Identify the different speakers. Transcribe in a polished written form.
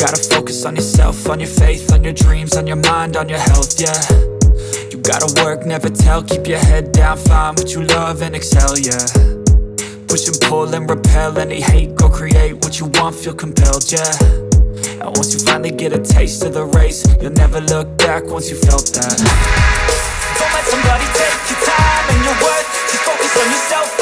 Speaker 1: gotta focus on yourself, on your faith, on your dreams, on your mind, on your health, yeah. You gotta work, never tell, keep your head down, find what you love and excel, yeah. Push and pull and repel any hate, go create what you want, feel compelled, yeah. And once you finally get a taste of the race, you'll never look back once you felt that. Don't let somebody take your time and your worth, just focus on yourself